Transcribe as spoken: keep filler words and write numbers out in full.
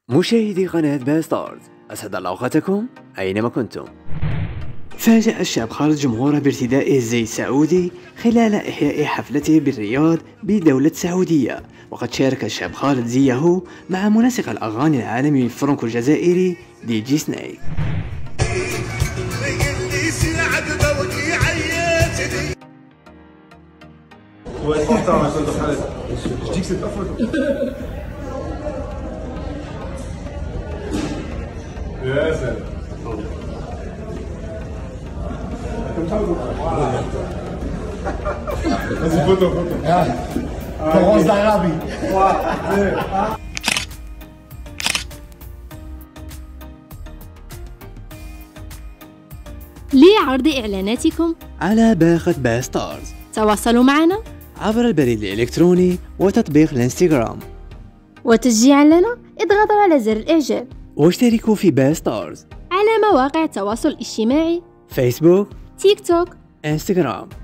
مشاهدي قناة باستارز، أسعد الله أوقاتكم أينما كنتم. فاجأ الشاب خالد جمهوره بارتداء الزي السعودي خلال إحياء حفلته بالرياض بدولة السعودية، وقد شارك الشاب خالد زيه مع منسق الأغاني العالمي الفرنكو الجزائري دي جي سنيك. يا سلام. Vas-y, photo, photo. Florence d'Arabie. لعرض إعلاناتكم على باقة باستارز تواصلوا معنا عبر البريد الإلكتروني وتطبيق الانستغرام، وتشجيعا لنا اضغطوا على زر الإعجاب، واشتركوا في باستارز على مواقع التواصل الاجتماعي فيسبوك، تيك توك، انستغرام.